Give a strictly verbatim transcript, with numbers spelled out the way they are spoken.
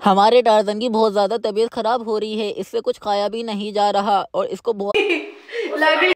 हमारे टार्ज़न की बहुत ज़्यादा तबीयत खराब हो रही है, इससे कुछ खाया भी नहीं जा रहा और इसको बहुत